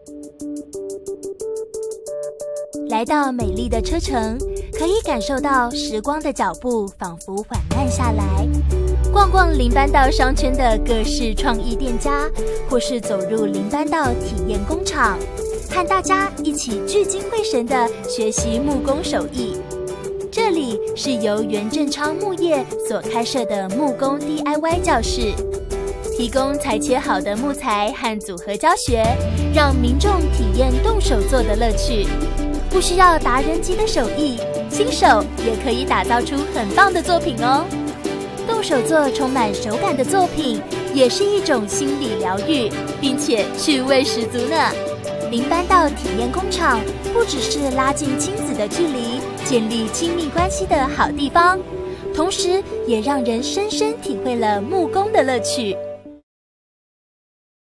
来到美丽的车城，可以感受到时光的脚步仿佛缓慢下来。逛逛林班道商圈的各式创意店家，或是走入林班道体验工厂，和大家一起聚精会神地学习木工手艺。这里是由袁振昌木业所开设的木工 DIY 教室，提供裁切好的木材和组合教学，让民众体验动手做的乐趣。不需要达人级的手艺，新手也可以打造出很棒的作品哦。动手做充满手感的作品，也是一种心理疗愈，并且趣味十足呢。林班道体验工厂不只是拉近亲子的距离，建立亲密关系的好地方，同时也让人深深体会了木工的乐趣。